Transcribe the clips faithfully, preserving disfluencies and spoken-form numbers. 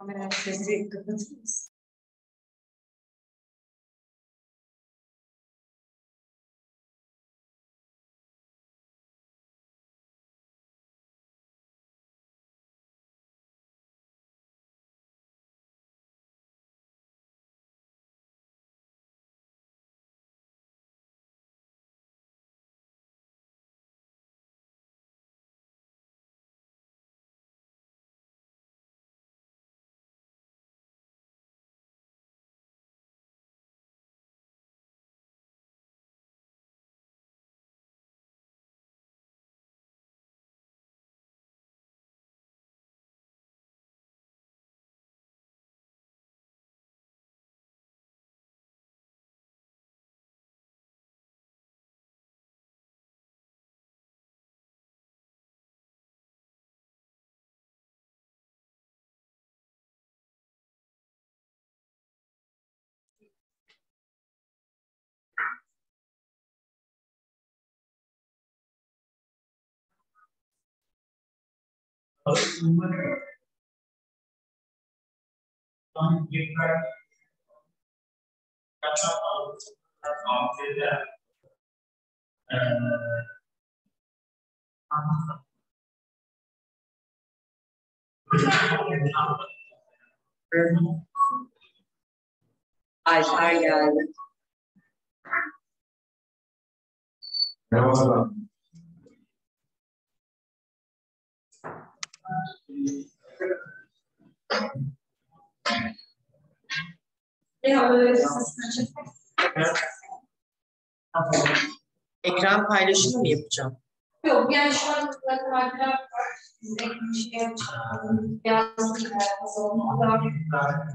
Kamera sesi kapatır mısın? Ayşar geldi. Merhaba. Ekran paylaşımı mı yapacağım? Yok, yani şu an zaten harfler var. Biz de bir şey yapacağız. Yazdık hayatımızda.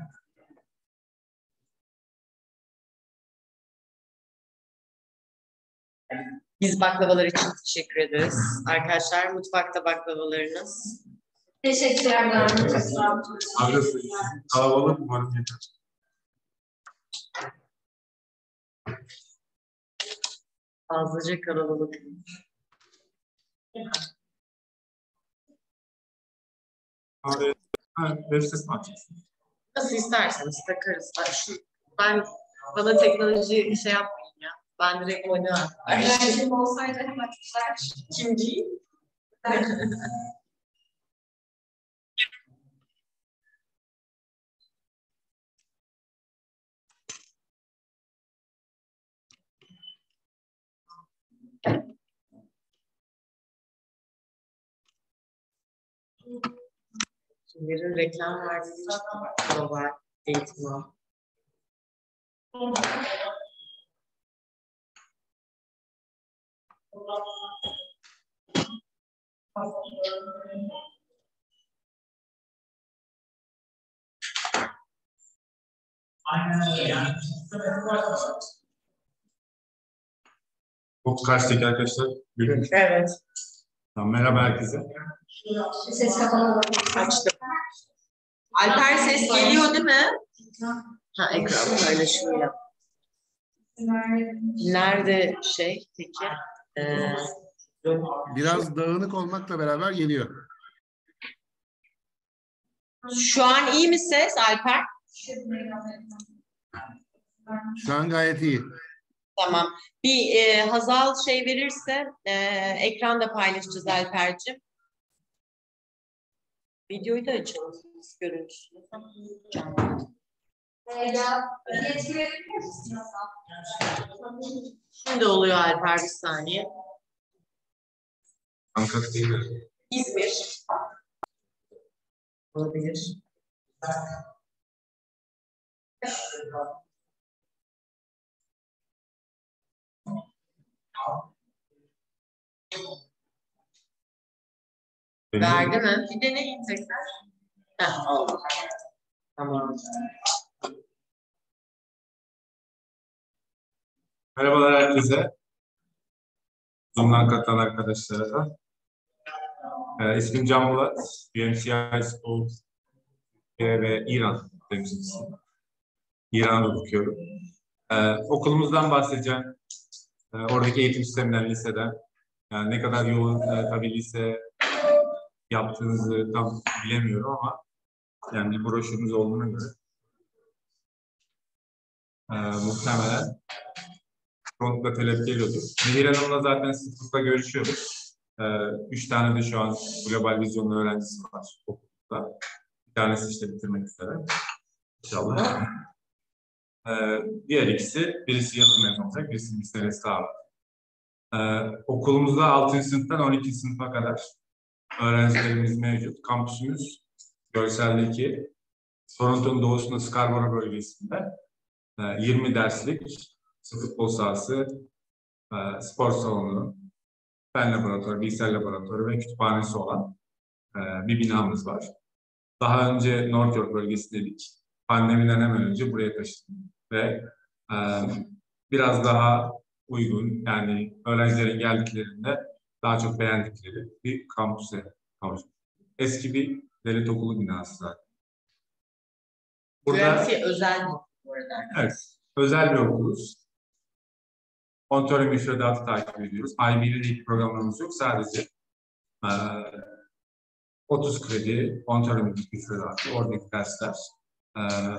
Biz baklavalar için teşekkür ederiz. Arkadaşlar mutfakta baklavalarınız. Teşekkürler. Adresi kalabalık umarım yeter. Fazlaca kalabalık. Abi, ha, web sitesi mi açacaksın? Nasıl isterseniz takarız. Ben, şu, ben bana teknoloji şey yapmayın ya. Ben direkt oynarım. Öğrencim olsaydı hemen güzel. Kim değil? Kimlerin reklam verdiği için global eğitim var. Çok kaçtık arkadaşlar. Bugün. Evet. Tamam, merhaba herkese. Ses kapalı. Açtım. Alper ses geliyor değil mi? Ha, ekran paylaşımıyla. Nerede şey peki? Ee, Biraz dağınık olmakla beraber geliyor. Şu an iyi mi ses Alper? Şu an gayet iyi. Tamam. Bir e, Hazal şey verirse e, ekranda paylaşacağız Alper'cim. Videoyu da açalım. Görüntüsünü. Canlı. Şimdi oluyor Alper, bir saniye. Ankara değil mi? İzmir. Olabilir. Verdi mi? Bir deneyin tekrar. Heh, oldu. Tamam. Merhabalar herkese. Zoom'dan katılan arkadaşlara. Ee, ismim Can Bulat. U M C I School ve İran temsilcisi. İran'da okuyorum. Ee, okulumuzdan bahsedeceğim. Ee, oradaki eğitim sisteminden, liseden. Yani ne kadar yoğun e, tabii lise yaptığınızı tam bilemiyorum ama Yani bir broşürümüz olduğuna göre e, muhtemelen çoğunlukla talep geliyordur. Nehir Hanım'la zaten sıklıkla görüşüyoruz. E, üç tane de şu an global vizyonlu öğrencisi var okulda. Bir tanesi işte bitirmek üzere. İnşallah. Ee, diğer ikisi, birisi yazın mezun olacak, birisi bir senesi daha var. Ee, okulumuzda altıncı sınıftan on ikinci sınıfa kadar öğrencilerimiz mevcut. Kampüsümüz görseldeki Toronto'nun doğusunda Scarborough bölgesinde e, yirmi derslik futbol sahası, e, spor salonu, fen laboratuvarı, bilgisayar laboratuvarı ve kütüphanesi olan e, bir binamız var. Daha önce North York bölgesindeydik. Pandemiden hemen önce buraya taşındık ve e, biraz daha uygun, yani öğrencilerin geldiklerinde daha çok beğendikleri bir kampüse kavuştuk. Eski bir devlet okulu binası zaten. Burada şey, özel mi bu arada? Evet, özel bir okuluz. Ontario müfredatı takip ediyoruz. I B ilk programlarımız yok, sadece e, otuz kredi, Ontario müfredatı, oradaki dersler e,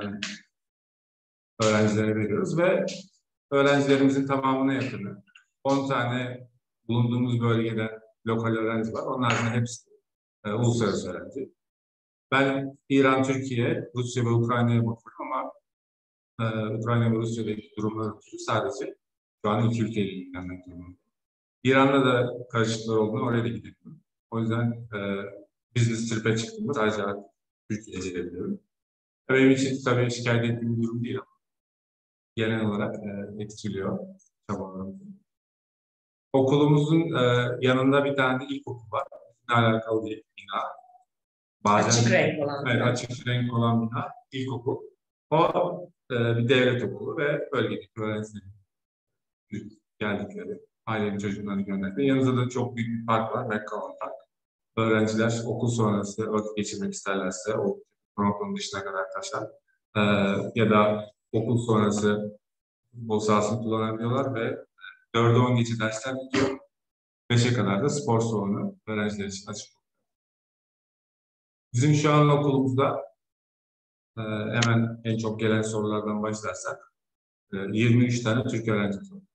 öğrencilere veriyoruz ve öğrencilerimizin tamamına yakını, on tane bulunduğumuz bölgede lokal öğrenci var. Onlar da hepsi e, uluslararası öğrenci. Ben İran, Türkiye, Rusya ve Ukrayna'ya bakıyorum ama e, Ukrayna ve Rusya'daki durumları sadece şu an iki ülkeyle ilgilenmek durumunda. İran'da da karışıklar olduğunu oraya da gidebiliyorum. O yüzden e, business trip'e çıktığımda sadece Türkiye'ye gidebiliyorum. Benim için tabii şikayet ettiğim bir durum değil ama genel olarak e, etkiliyor çabalarımızı. Okulumuzun e, yanında bir tane de ilkokul var. Bununla alakalı bir bina. Bazen, açık renk olan. Evet, açık renk olan bina. İlkokul. O e, bir devlet okulu ve bölgedeki öğrencilerin geldikleri, ailenin çocuklarını gönderdi. Yanımızda da çok büyük bir park var. McCollum Park. Öğrenciler okul sonrası vakit geçirmek isterlerse o Toronto'nun dışına kadar taşar. E, ya da okul sonrası futbol sahasını kullanabiliyorlar ve dörde on geçe dersler bitiyor. beşe kadar da spor salonu öğrenciler için açık. Bizim şu an okulumuzda e, hemen en çok gelen sorulardan başlarsak e, yirmi üç tane Türk öğrencimiz var.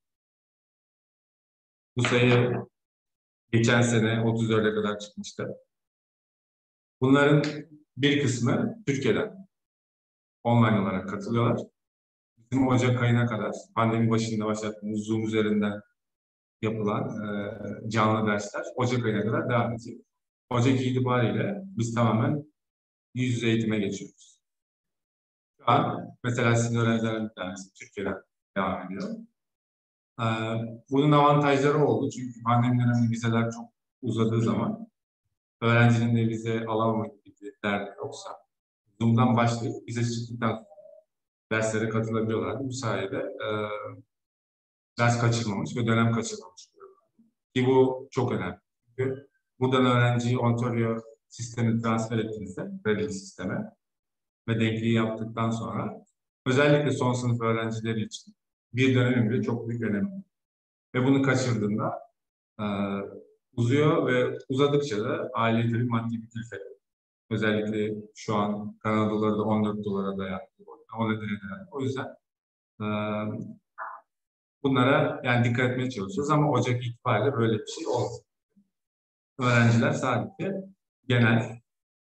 Bu sayı geçen sene otuz dörde kadar çıkmıştı. Bunların bir kısmı Türkiye'den online olarak katılıyorlar. Bizim Ocak ayına kadar pandemi başında başlattığımız Zoom üzerinden yapılan e, canlı dersler Ocak ayına kadar devam edecek. Ocak itibariyle biz tamamen yüz yüze eğitime geçiyoruz. Şu an mesela sizin öğrencilerin bir tanesi Türkiye'den devam ediyor. Ee, bunun avantajları oldu çünkü pandemi döneminde vizeler çok uzadığı zaman öğrencinin de vize alamamak gibi bir derdi yoksa Zoom'dan başlayıp vize çıktıktan sonra derslere katılabiliyorlardı. Bu sayede e, ders kaçırmamış ve dönem kaçırmamış. Ki bu çok önemli. Çünkü buradan öğrenciyi Ontario sistemi transfer ettiğinizde, kredi sisteme ve denkliği yaptıktan sonra özellikle son sınıf öğrencileri için bir dönemin bile çok büyük önemi. Ve bunu kaçırdığında e, uzuyor ve uzadıkça da aile tabii maddi bir külfet. Özellikle şu an Kanada doları da on dört dolara dayandı. O nedenle. O yüzden e, bunlara yani dikkat etmeye çalışıyoruz ama Ocak itibariyle böyle bir şey oldu. Öğrenciler sadece genel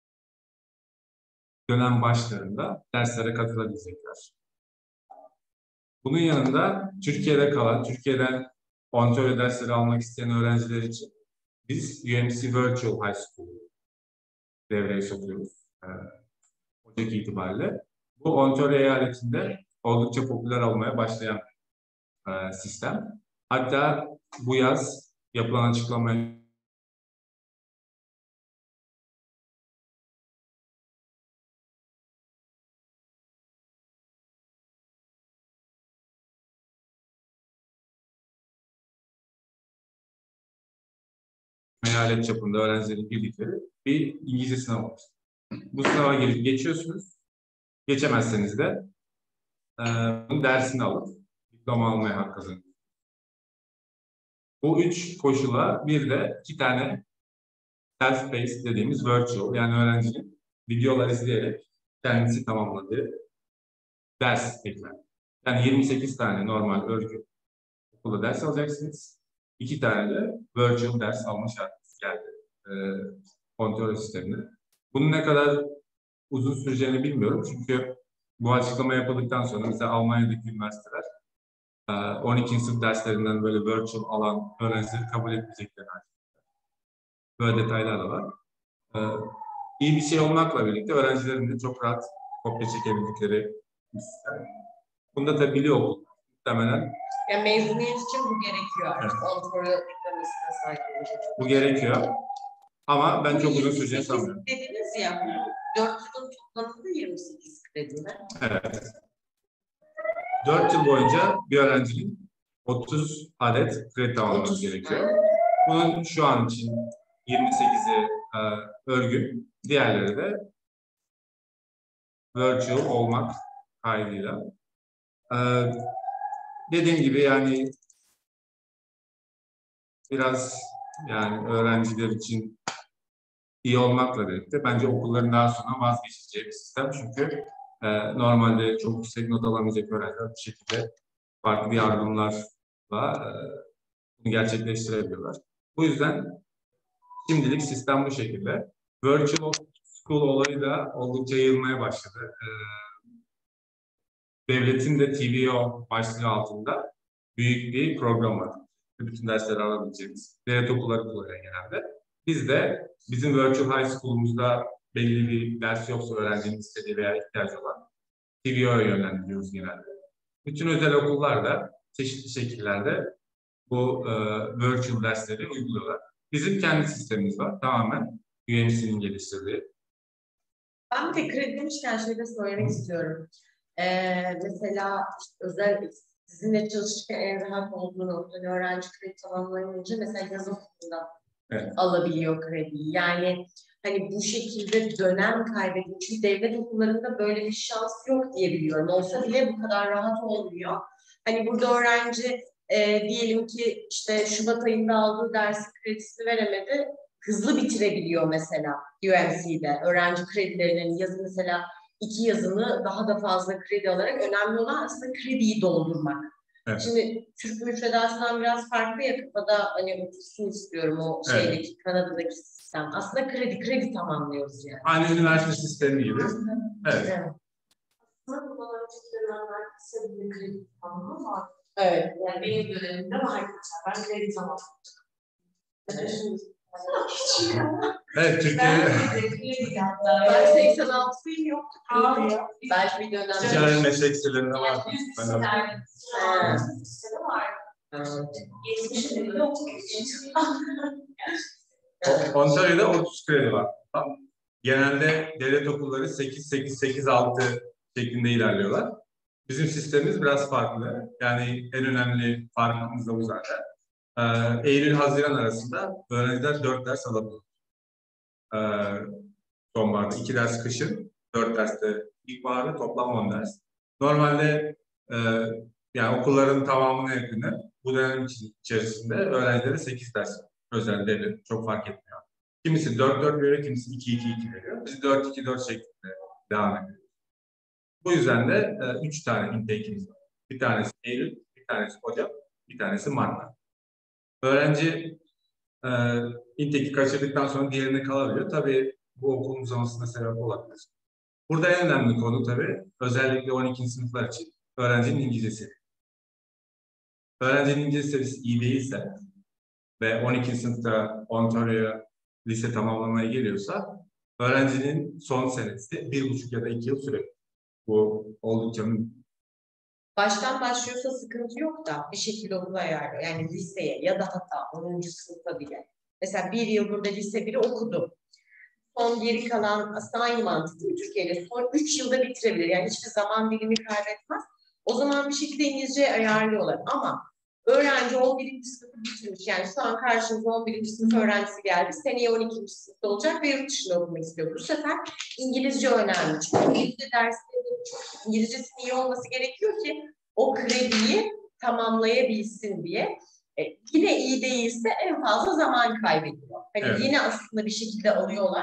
dönem başlarında derslere katılabilecekler. Bunun yanında Türkiye'de kalan, Türkiye'den Ontario dersleri almak isteyen öğrenciler için biz U M C Virtual High School devreye sokuyoruz. Ee, Ocak itibariyle. Bu Ontario eyaletinde oldukça popüler olmaya başlayan e, sistem. Hatta bu yaz yapılan açıklamaya eyalet çapında öğrencilerin girdikleri bir İngilizce sınavı var. Bu sınava gelip geçiyorsunuz. Geçemezseniz de e, bunun dersini alıp diploma almaya hak kazanıyorsunuz. Bu üç koşula bir de iki tane self-paced dediğimiz virtual yani öğrencinin videolar izleyerek kendisi tamamladığı ders ekler. Yani yirmi sekiz tane normal örgü okulda ders alacaksınız. iki tane de virtual ders alma şartımız geldi. E, kontrol sistemine. Bunun ne kadar uzun süreceğini bilmiyorum. Çünkü bu açıklama yapıldıktan sonra mesela Almanya'daki üniversiteler on ikinci sınıf derslerinden böyle virtual alan öğrencileri kabul etmeyecekler. Böyle detaylar da var. Ee, iyi bir şey olmakla birlikte öğrencilerin de çok rahat kopya çekebildikleri bir sistem. Bunu da tabii biliyor okul. Muhtemelen. Yani mezuniyet için bu gerekiyor artık. Evet. Kontrol eklemesine sahip olacak. Bu gerekiyor. Ama ben çok uzun süreceğini sanmıyorum. Dediniz ya, dört yılın toplamında yirmi sekiz kredi mi? Evet. dört yıl boyunca bir öğrencinin otuz adet kredi tamamlaması gerekiyor. Bunun şu an için yirmi sekizi e, örgü, diğerleri de virtual olmak kaydıyla. E, dediğim gibi yani biraz yani öğrenciler için iyi olmakla birlikte bence okulların daha sonra vazgeçeceği bir sistem. Çünkü e, normalde çok yüksek not alamayacak öğrenciler bir şekilde farklı yardımlarla e, bunu gerçekleştirebiliyorlar. Bu yüzden şimdilik sistem bu şekilde. Virtual School olayı da oldukça yayılmaya başladı. Ee, devletin de T V O başlığı altında büyük bir program var. Bütün dersleri alabileceğimiz. Devlet okulları kullanıyor genelde. Biz de bizim Virtual High School'umuzda belli bir ders yoksa öğrencinin istediği veya ihtiyacı olan T V O'ya yönlendiriyoruz genelde. Bütün özel okullar da çeşitli şekillerde bu e, virtual dersleri uyguluyorlar. Bizim kendi sistemimiz var. Tamamen U M C'nin geliştirdiği. Ben de kredi demişken şey de söylemek istiyorum. Ee, mesela işte özel sizinle çalışırken en rahat olduğunu, yani öğrenci kredi tamamlayınca mesela yaz okulunda evet. alabiliyor krediyi. Yani hani bu şekilde dönem kaybediyor. Çünkü devlet okullarında böyle bir şans yok diye biliyorum. Olsa bile bu kadar rahat olmuyor. Hani burada öğrenci e, diyelim ki işte Şubat ayında aldığı dersi kredisini veremedi. Hızlı bitirebiliyor mesela U M C'de. Öğrenci kredilerinin yazı mesela iki yazını daha da fazla kredi alarak önemli olan aslında krediyi doldurmak. Evet. Şimdi Türk müfredatından biraz farklı ya kafada hani otursun istiyorum o şeydeki evet. Kanada'daki sistem. Aslında kredi kredi tamamlıyoruz yani. Aynı üniversite sistemi gibi. Evet. Evet. Aslında bundan önceki dönemler kısa bir kredi tamamı var. Evet. Yani benim dönemimde var arkadaşlar. Ben kredi tamamladım. Evet. Evet, Türkiye'de. Ben seksen altılıyım yoktu. Belki bir dönem. Ticari meslek sitelerinde var. Ben de var. yetmişinde yok. Ontario'da otuz kredi var. Genelde devlet okulları sekiz sekiz sekiz altı şeklinde ilerliyorlar. Bizim sistemimiz biraz farklı. Yani en önemli farkımız da bu zaten. Ee, Eylül-Haziran arasında öğrenciler dört ders alabiliyor. Ee, sonbaharda iki ders kışın, dört ders de ilkbaharda toplam on ders. Normalde e, yani okulların tamamına yakını bu dönem içerisinde öğrencilere sekiz ders özel devlet çok fark etmiyor. Kimisi dört dört veriyor, kimisi iki iki iki veriyor. Biz dört iki dört şeklinde devam ediyoruz. Bu yüzden de e, üç tane intake'imiz var. Bir tanesi Eylül, bir tanesi Ocak, bir tanesi Mart'ta. Öğrenci e, intake'i kaçırdıktan sonra diğerine kalabiliyor. Tabii bu okulun uzamasına sebep olabilir. Burada en önemli konu tabii özellikle on ikinci sınıflar için öğrencinin İngilizcesi. Öğrencinin İngilizce seviyesi iyi değilse ve on ikinci sınıfta Ontario lise tamamlamaya geliyorsa öğrencinin son senesi bir buçuk ya da iki yıl sürer. Bu oldukça baştan başlıyorsa sıkıntı yok da bir şekilde okula ayarlıyor. Yani liseye ya da hatta onuncu sınıfta bile. Mesela bir yıl burada lise biri okudu. Son geri kalan aslında aynı mantık değil mi Türkiye'de? Son üç yılda bitirebilir. Yani hiçbir zaman dilimi kaybetmez. O zaman bir şekilde İngilizce ayarlıyorlar. Ama öğrenci on birinci sınıfı bitirmiş. Yani şu an karşımıza on birinci sınıf öğrencisi geldi. Seneye on ikinci sınıfta olacak ve yurt dışında okumak istiyor. Bu sefer İngilizce önemli. Çünkü İngilizce derslerinin İngilizcesinin iyi olması gerekiyor ki o krediyi tamamlayabilsin diye. E, yine iyi değilse en fazla zaman kaybediyor. Hani evet. Yine aslında bir şekilde alıyorlar.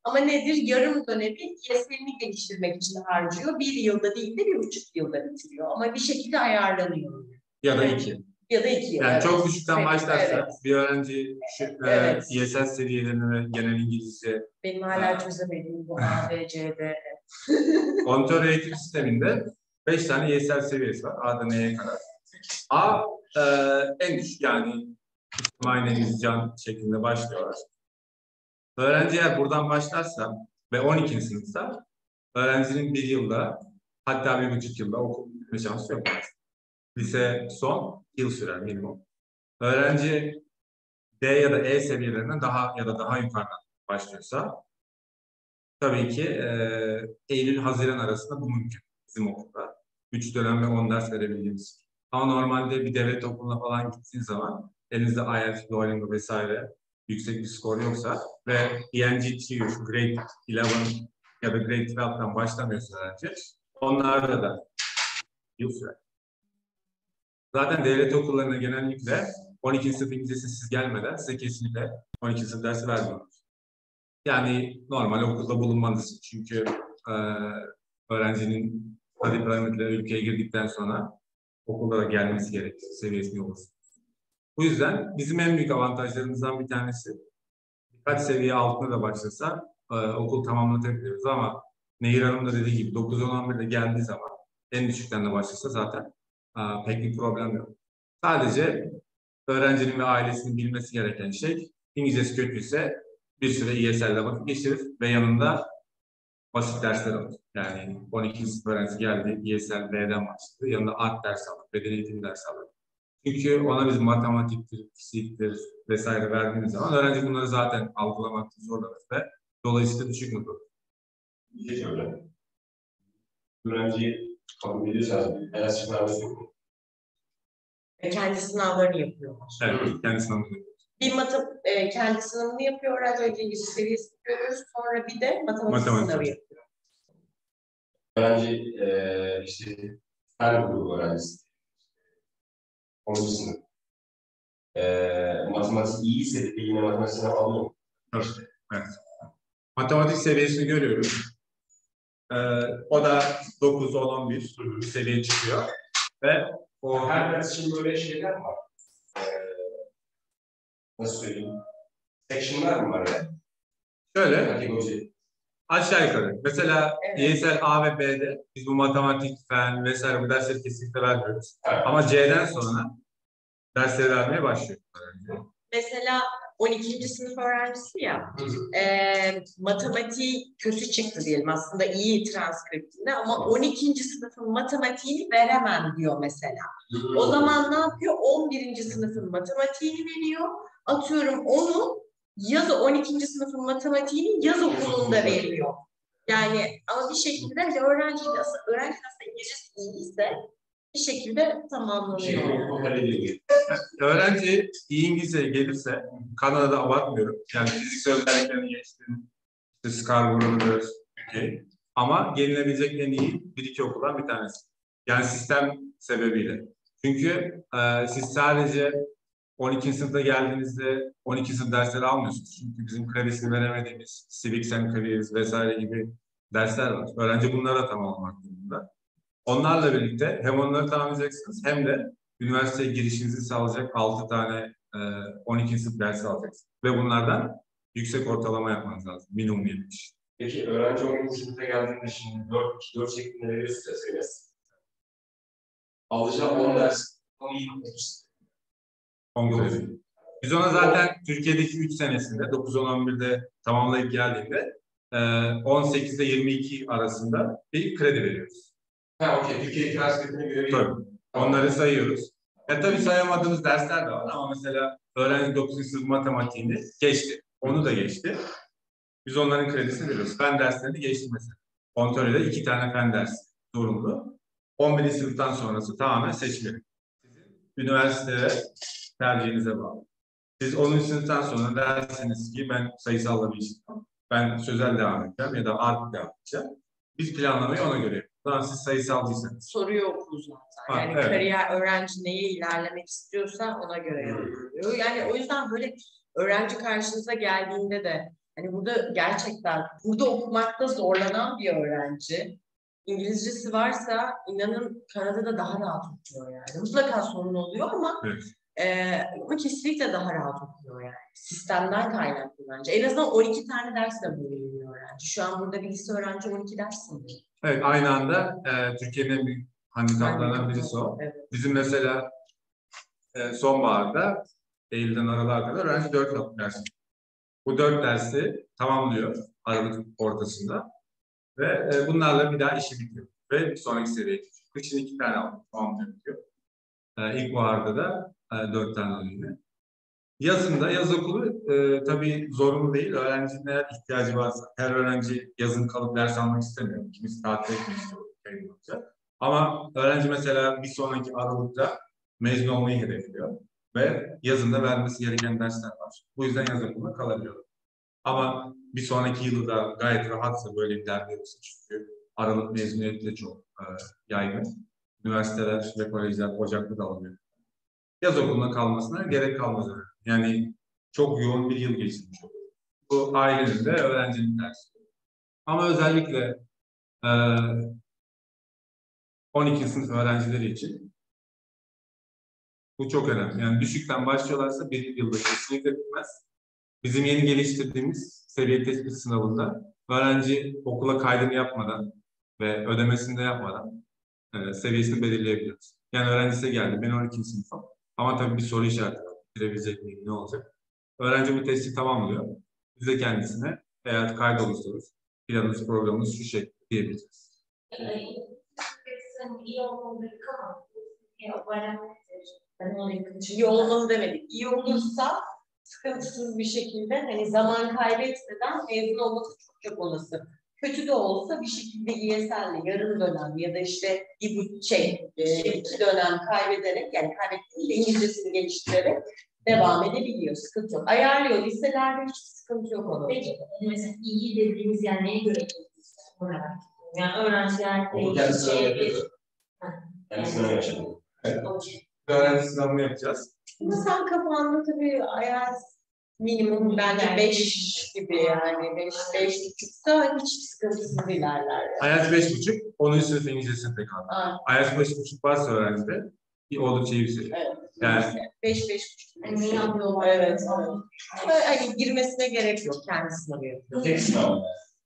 Ama nedir? Yarım dönemi yeteneğini geliştirmek için harcıyor. Bir yılda değil de bir buçuk yılda bitiriyor. Ama bir şekilde ayarlanıyor. Ya da iki. Ya da iki yıl. Yani evet. çok düşükten Evet, başlarsa evet. bir öğrenci şu, Evet. e, E S L seviyelerini ve genel İngilizce Benim hala çözemediğim bu A, B, C, D. kontör eğitim sisteminde beş tane E S L seviyesi var. A'dan E'ye kadar. A e, en düşük, yani İsmail Can şeklinde başlıyorlar. Öğrenci eğer buradan başlarsa ve on ikinci sınıfta öğrencinin bir yılda, hatta bir buçuk yılda okul bitme şansı yok. Lise son yıl sürer minimum. Öğrenci D ya da E seviyelerinden daha ya da daha yukarıdan başlıyorsa tabii ki e, Eylül-Haziran arasında bu mümkün bizim okulda. Üç dönem ve on ders verebildiğimiz. Ama normalde bir devlet okuluna falan gittiğiniz zaman elinizde I E L T S, Duolingo vesaire yüksek bir skor yoksa ve E N G T, Grade on ya da Grade twelve'dan başlamıyorsa öğrenci, onlarda da yıl sürer. Zaten devlet okullarına genellikle on ikinci sınıf İngilizcesi siz gelmeden size kesinlikle on ikinci sınıf dersi vermiyorlar. Yani normal okulda bulunmanız. Çünkü e, öğrencinin study permit'le ülkeye girdikten sonra okullara gelmesi gerekir seviyesinde olursa. Bu yüzden bizim en büyük avantajlarımızdan bir tanesi, birkaç seviye altında da başlasa e, okul tamamlatabiliyoruz ama Nehir Hanım da dediği gibi dokuz on on birde geldiği zaman en düşükten de başlasa zaten e, pek bir problem yok. Sadece öğrencinin ve ailesinin bilmesi gereken şey, İngilizcesi kötüyse bir süre E S L'de vakit geçirir ve yanında basit dersler alır. Yani on ikinci sınıf öğrencisi geldi, E S L B'den başladı. Yanında art ders alır, beden eğitimi dersi alır. Çünkü ona biz matematiktir, fiziktir vesaire verdiğimiz zaman öğrenci bunları zaten algılamakta zorlanır ve dolayısıyla düşük not olur. Bir şey söyleyeyim. Öğrenciyi kabul ediyorsanız en az sınavda yok. Kendi sınavlarını yapıyorlar. Evet, kendi sınavını yapıyoruz. Bir matematik, e, kendi sınavını yapıyor, öğrenci önce İngilizce seviyesini görüyoruz, sonra bir de matematik, Matematik. sınavı yapıyor. Öğrenci e, işte her grubu öğrencisi. onuncu sınıf. E, matematik iyiyse de yine matematik sınavı alıyor mu? Evet. Matematik seviyesini görüyoruz. Ee, o da dokuz on on bir bir seviye çıkıyor ve O her ders için böyle şeyler var. E, nasıl söyleyeyim? Section'lar mı var ya? şöyle Kategori. aşağı yukarı. Mesela Evet. E S L A ve B'de biz bu matematik, fen vesaire bu dersleri kesinlikle vermiyoruz. Evet. Ama C'den sonra dersleri vermeye başlıyor. Mesela on ikinci sınıf öğrencisi ya, e, matematiği kötü çıktı diyelim, aslında iyi transkriptinde ama on ikinci sınıfın matematiğini veremem diyor mesela. O zaman ne yapıyor? on birinci sınıfın matematiğini veriyor. Atıyorum onu yaz on ikinci sınıfın matematiğini yaz okulunda veriyor. Yani ama bir şekilde hani öğrenci nasıl öğrenci nasıl İngilizcesi iyiyse bir şekilde tamamlanıyor. Öğrenci iyi İngilizce gelirse, Kanada'da abartmıyorum. Yani fiziksel özelliklerini geçtim. İşte Scarborough'dur, okay. Ama gelinebilecek en iyi bir iki okuldan bir tanesi. Yani sistem sebebiyle. Çünkü e, siz sadece on ikinci sınıfta geldiğinizde on iki sınıf dersleri almıyorsunuz. Çünkü bizim kredisini veremediğimiz Civics and Careers vesaire gibi dersler var. Öğrenci bunlara tamamlamak durumunda. Onlarla birlikte hem onları tamamlayacaksınız hem de üniversiteye girişinizi sağlayacak altı tane e, on iki sınıf dersi alacaksınız. Ve bunlardan yüksek ortalama yapmanız lazım. Minimum yetmiş. Peki öğrenci on ikinci sınıfta geldiğinde şimdi dört iki dört şeklinde veriyorsa seviyesi. Alacağı on ders on iyi on kredi. Biz ona zaten Türkiye'deki üç senesinde dokuz on on birde tamamlayıp geldiğinde e, on sekizde yirmi iki arasında bir kredi veriyoruz. Ha okey. Türkiye transkriptine göre Tabii. Onları sayıyoruz. Ya tabii sayamadığımız dersler de var ama mesela öğrenci dokuzuncu sınıf matematiğini geçti. Onu da geçti. Biz onların kredisini veriyoruz. Fen derslerini geçti mesela. Ontolo'da iki tane fen dersi zorunlu. on birinci sınıftan sonrası tamamen seçmeli. Sizin üniversite tercihinize bağlı. Siz onuncu sınıftan sonra dersiniz ki ben sayısalla bir işim, ben sözel devam edeceğim ya da art devam edeceğim. Biz planlamayı ona göre yapıyoruz. Daha siz sayısalcıysanız. Soruyor okul zaten. Ha, Yani evet. kariyer öğrenci neye ilerlemek istiyorsa ona göre yapılıyor. Yani o yüzden böyle öğrenci karşınıza geldiğinde de Hani burada gerçekten burada okumakta zorlanan bir öğrenci İngilizcesi varsa inanın Kanada'da daha rahat okuyor yani. Mutlaka sorun oluyor ama Evet. e, ama kesinlikle daha rahat okuyor yani. Sistemden kaynaklı bence. En azından on iki tane ders de buluyor öğrenci. Şu an burada bir lise öğrenci on iki ders alıyor. Evet, aynı anda e, Türkiye'nin en büyük handikaplarından birisi o. Evet. Bizim mesela e, sonbaharda Eylül'den Aralık'a kadar öğrenci dört ders. Bu dört dersi tamamlıyor Aralık ortasında ve e, bunlarla bir daha işi bitiyor ve bir sonraki seviyeye geçiyor. Kışın iki tane alıyor, tamamlıyor bitiyor. E, ilkbaharda da e, dört tane alıyor. Yazında yaz okulu e, tabii zorunlu değil. Öğrencinin eğer ihtiyacı varsa, her öğrenci yazın kalıp ders almak istemiyor. Kimisi tatil etmek istiyor. Ama öğrenci mesela bir sonraki Aralık'ta mezun olmayı hedefliyor. Ve yazında vermesi gereken dersler var. Bu yüzden yaz okuluna kalabiliyor. Ama bir sonraki yılda gayet rahatsa böyle bir derdi yoksa çünkü Aralık mezuniyeti de çok e, yaygın. Üniversiteler ve kolejler Ocak'ta da alıyor. Yaz okuluna kalmasına gerek kalmaz. Yani çok yoğun bir yıl geçirmiş olur. Bu ailenin de öğrencinin dersi. Ama özellikle e, on iki sınıf öğrencileri için bu çok önemli. Yani düşükten başlıyorlarsa bir yılda kesinlikle bitmez. Bizim yeni geliştirdiğimiz seviye tespit sınavında öğrenci okula kaydını yapmadan ve ödemesini de yapmadan e, seviyesini belirleyebiliyoruz. Yani öğrencisi geldi, ben on ikinci sınıfım. Ama tabii bir soru işareti var. Bitirebilecek miyim, ne olacak? Öğrenci bu testi tamamlıyor. Biz de kendisine eğer kaydolursanız planınız, programınız şu şekilde diyebiliriz. İyi olmalıdır ama Ben onu yakınca iyi olmalı demedik. İyi olursa sıkıntısız bir şekilde hani zaman kaybetmeden mezun olması çok çok olası. Kötü de olsa bir şekilde İ S L'le yarım dönem ya da işte bir bu şey iki dönem kaybederek yani kaybettiğinde İngilizcesini geliştirerek devam edebiliyor. Sıkıntı yok. Ayarlıyor. Liselerde hiçbir sıkıntı yok onun. Peki mesela iyi dediğimiz yani neye göre iyi? Yani öğrenciler Okul kendi sınavını yapıyor. Kendi sınavını yaşadım. Evet. Öğrenci sınavını yapacağız. Ama sen kafanda tabii ayar minimum bence beş gibi yani beş beş buçukta hiç sıkıntısız ilerler. Yani. Ayaz beş buçuk, onuncu sınıf İngilizcesini tek aldı. Ayaz beş buçuk varsa öğrencide bir oldukça yüksek. Evet. Yani beş beş buçuk. Yani ne yapıyorlar? Evet. evet. Hani girmesine gerek yok. Kendi sınavı yapıyor. Tek sınav.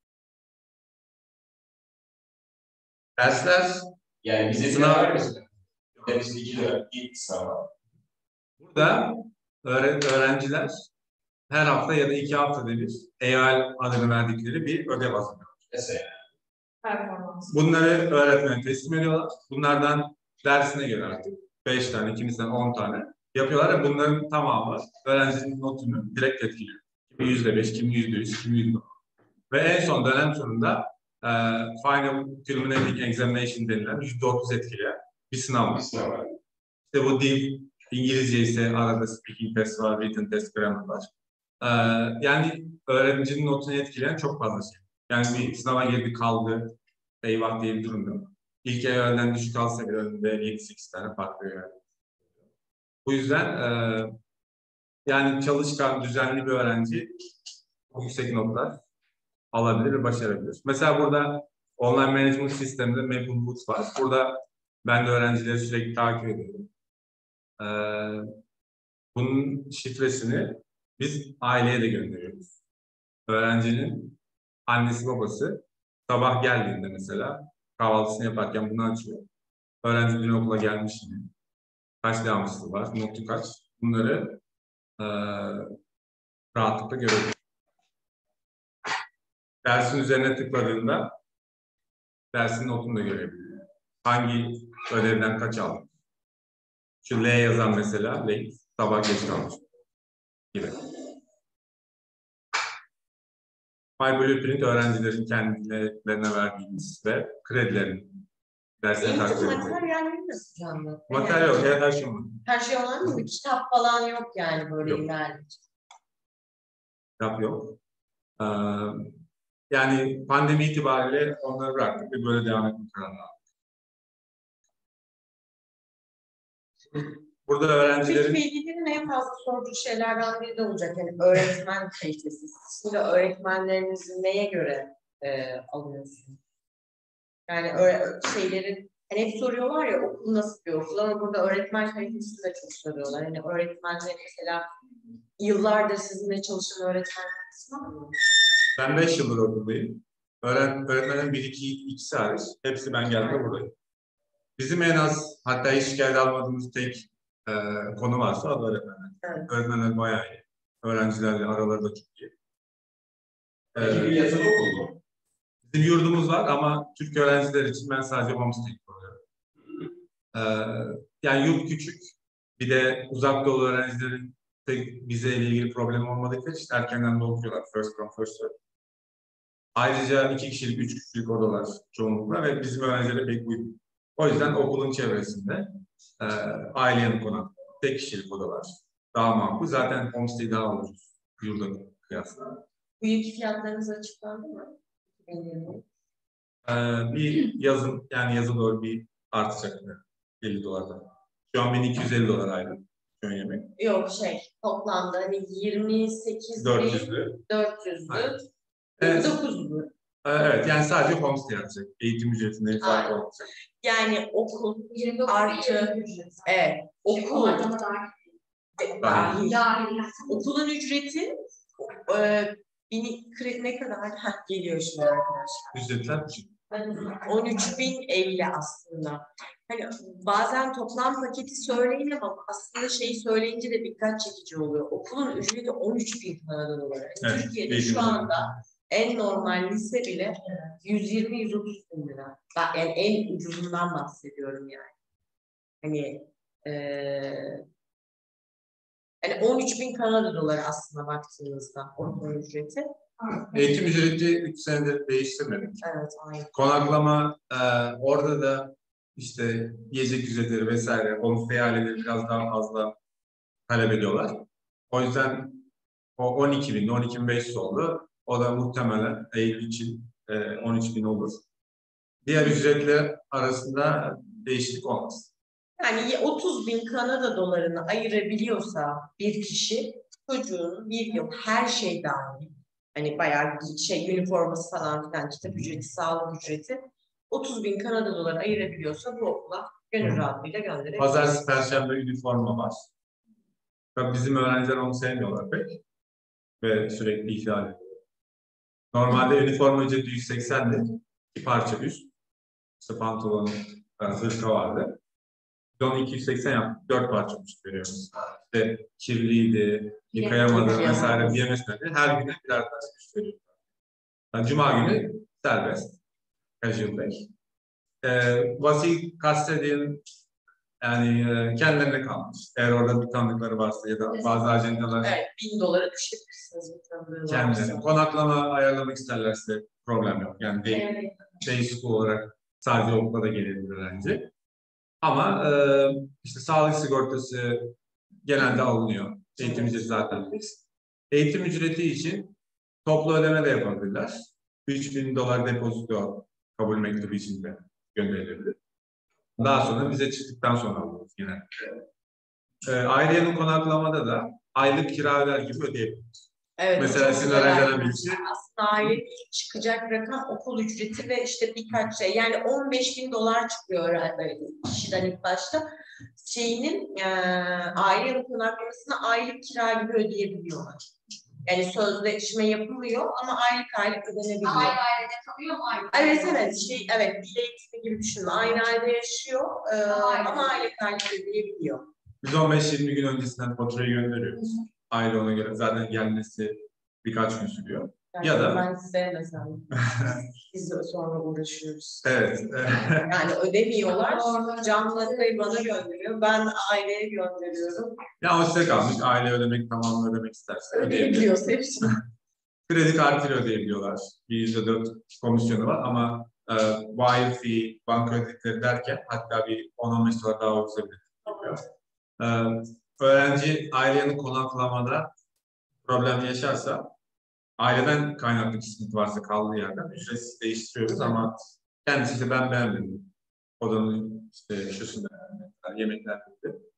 dersler Yani bize Sınav- sınav vermesin. Ya bizde iki dönem ilk sınav var. burada öğre- öğrenciler her hafta ya da iki haftada bir E A L adını verdikleri bir ödev hazırlıyor. Mesela. Performans. Bunları öğretmene teslim ediyorlar. Bunlardan dersine göre artık beş tane, kimisinden on tane yapıyorlar ve bunların tamamı öğrencinin notunu direkt etkiliyor. Kimi yüzde beş, kimi yüzde yüz, kimi yüzde on. Ve en son dönem sonunda e, Final Culminating Examination denilen yüzde otuz etkileyen bir sınav var. Bir sınav var. İşte bu dil, İngilizce ise arada speaking test var, written test, grammar var. Ee, yani öğrencinin notunu etkileyen çok fazla şey. Yani bir sınava girdi kaldı, eyvah diye bir durum yok. İlk ay öğrenden düşük alsa bile önünde yedi sekiz tane farklı yani. Bu yüzden e, yani çalışkan, düzenli bir öğrenci yüksek notlar alabilir ve başarabilir. Mesela burada online management sisteminde Maplewood var. Burada ben de öğrencileri sürekli takip ediyorum. Ee, bunun şifresini biz aileye de gönderiyoruz. Öğrencinin annesi babası sabah geldiğinde mesela kahvaltısını yaparken bunu açıyor. Öğrenci dün okula gelmiş mi? Kaç devamlısı var? Notu kaç? Bunları e, rahatlıkla görebiliyor. Dersin üzerine tıkladığında dersin notunu da görebiliyor. Hangi ödevden kaç aldın? Şu L yazan mesela, L sabah geç kalmış gibi. My Blueprint öğrencilerin kendilerine verdiğimiz ve kredilerin dersine takip Eğitim edildiği. materyalleri nasıl canlı? Materyal yok, her, her şey var. Her şey olan mı? Kitap falan yok yani böyle Yok. ilerleyecek. Kitap yok. Ee, yani pandemi itibariyle onları bıraktık ve böyle devam etmek kararını aldık. Burada öğrencilerin... Peki bilgilerin en fazla sorduğu şeylerden biri de olacak. Yani öğretmen kalitesi. Şimdi öğretmenlerinizi neye göre e, alıyorsunuz? Yani öyle şeylerin hani hep soruyorlar ya okul nasıl bir okul, ama burada öğretmen kalitesini de çok soruyorlar. Yani öğretmenler mesela yıllardır sizinle çalışan öğretmenleriniz var mı? Ben beş yıldır okuldayım. Öğren, öğretmenin bir iki ikisi hariç. Hepsi ben geldiğimde buradayım. Bizim en az hatta hiç şikayet almadığımız tek e, konu varsa o da öğretmenler. Evet. Öğretmenler bayağı iyi. Öğrencilerle araları da çok iyi. Peki bir yatılı okul mu? Bizim yurdumuz var ama Türk öğrenciler için ben sadece homestay kuruyorum. Ee, yani yurt küçük. Bir de uzak doğu öğrencilerin tek vizeyle ilgili problem olmadıkları için erkenden de okuyorlar. First come first serve. Ayrıca iki kişilik, üç kişilik odalar çoğunlukla ve bizim öğrencilere pek uymuyor. O yüzden okulun çevresinde e, aile yanı konak, tek kişilik odalar daha makul. Zaten homestay daha ucuz yurda kıyasla. Bu yılki fiyatlarınız açıklandı mı? Bilmiyorum. Ee, bir yazın, yani yazın doğru bir artacak elli dolardan. Şu an bin iki yüz elli dolar aylık ön yemek. Yok şey toplamda hani yirmi sekiz dört yüzlü. dört yüzlü. Aynen. Evet. dokuzlu. Ee, evet, yani sadece homestay artacak. Eğitim ücretinde bir fark Aynen. olmayacak. Yani okul yirmi dokuz artı ücret. evet okul Konaklama dahil. dahil. Dahil. Okulun ücreti e, bini kredi ne kadar? Heh, geliyor şimdi arkadaşlar. Ücretler küçük. on üç bin elli aslında. Hani bazen toplam paketi söyleyin ama aslında şeyi söyleyince de dikkat çekici oluyor. Okulun ücreti on üç bin Kanada doları. Yani Evet, Türkiye'de eğitim şu ücreti. anda en normal lise bile yüz yirmi yüz otuz bin lira. Ben- Yani en ucuzundan bahsediyorum yani. Hani eee yani on üç bin Kanada doları aslında baktığınızda okul ücreti. Eğitim ücreti üç senedir değiştirmedik. Evet, aynen. Konaklama e, orada da işte yiyecek ücretleri vesaire, homestay aileleri biraz daha fazla talep ediyorlar. O yüzden o on iki bin, on iki bin beş yüz oldu. O da muhtemelen Eylül için e, on üç bin olur. Diğer ücretler arasında değişiklik olmaz. Yani otuz bin Kanada dolarını ayırabiliyorsa bir kişi çocuğun bir yıl her şey dahil. Hani bayağı şey üniforması falan filan, kitap ücreti, sağlık ücreti. otuz bin Kanada doları ayırabiliyorsa bu okula gönül rahatlığıyla gönderebilir. Pazartesi, perşembe üniforma var. Tabii bizim öğrenciler onu sevmiyorlar pek. Ve sürekli ihlal ediyor. Normalde üniforma ücreti yüz seksendi. İki parça üst. İşte pantolon, hırka vardı. Biz onu iki yüz seksen yaptık. Dört parça üst veriyoruz. İşte kirliydi, yıkayamadı vesaire diyemezseniz her güne birer parça üst veriyoruz. Yani Cuma günü serbest. Casual day. Ee, vasi kastediğin yani e, kendilerine kalmış. Eğer orada bir tanıdıkları varsa ya da bazı ajantalar Evet, bin dolara düşebilirsiniz bir tanıdığı kendileri varsa. konaklama ayarlamak isterlerse problem yok. Yani day, Evet. day school olarak sadece okula da gelebilir öğrenci. Ama e, işte sağlık sigortası genelde alınıyor. Eğitim ücreti zaten fix. Eğitim ücreti için toplu ödeme de yapabilirler. üç bin dolar depozito kabul mektubu için de gönderilebilir. Daha sonra bize çıktıktan sonra alıyoruz genelde. E, aile yanı konaklamada da aylık kira öder gibi ödeyebiliriz. Evet, Mesela çok sizin güzel öğrencilerden ayrı. birisi Aslında ailenin ilk çıkacak rakam okul ücreti ve işte birkaç şey. Yani on beş bin dolar çıkıyor herhalde kişiden ilk başta. Şeyinin e, aile yanı konaklamasını aylık kira gibi ödeyebiliyorlar. Yani sözleşme yapılıyor ama aylık aylık ödenebiliyor. Aynı ailede kalıyor mu aynı? Evet evet şey evet dil eğitimi gibi düşünün. Aynı ailede yaşıyor e, ama aylık aylık ödeyebiliyor. biz on beş yirmi gün öncesinden faturayı gönderiyoruz. Aile ona göre zaten gelmesi birkaç gün sürüyor. Yani Ya da- ben sevmesem. Biz de sonra uğraşıyoruz. Evet. Yani ödemiyorlar. Camları bana gönderiyor. Ben aileye gönderiyorum. Ya o size kalmış. Aile ödemek tamamını ödemek isterse ödeyebilir. Ödeyebiliyorsa hepsini. Kredi kartıyla ödeyebiliyorlar. Bir yüzde dört komisyonu var ama e, wire fee, banka ödedikleri derken hatta bir on on beş dolar daha ucuza bile yapıyor. E, öğrenci ailenin konaklamada problem yaşarsa, aileden kaynaklı bir sıkıntı varsa kaldığı yerden ücretsiz değiştiriyoruz ama kendisi de ben beğenmedim. Odanın işte şusunu beğenmediler, yemekler dedi.